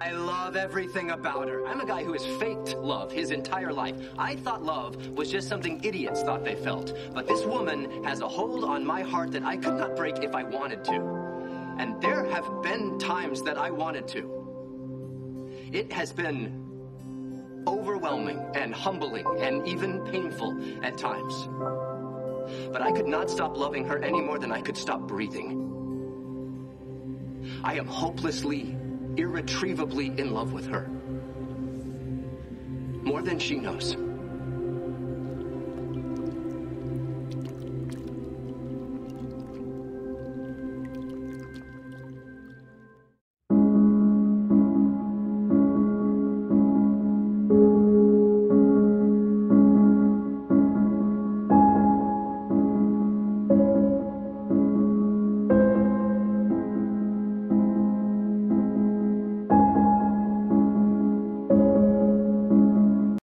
I love everything about her. I'm a guy who has faked love his entire life. I thought love was just something idiots thought they felt. But this woman has a hold on my heart that I could not break if I wanted to. And there have been times that I wanted to. It has been overwhelming and humbling and even painful at times. But I could not stop loving her any more than I could stop breathing. I am hopelessly, irretrievably in love with her. More than she knows.